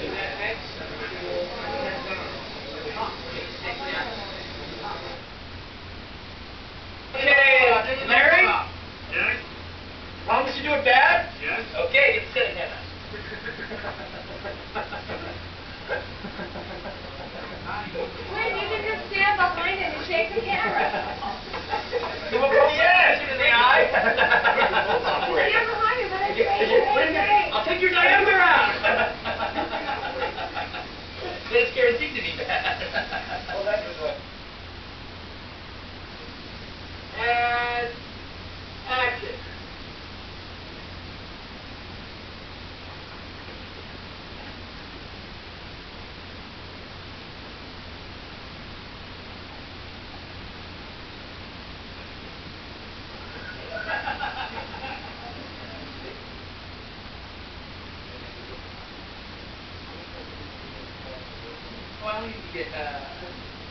Okay, Larry? Yes? Promise you do it bad? Yes? Okay, get sitting in us. Wait, you can just stand behind it and shake the camera. Yes, in the eye. Stand behind it, let it shake. I'll take your diameter out. It's guaranteed to be bad. Well, that was what. And action. Well, you get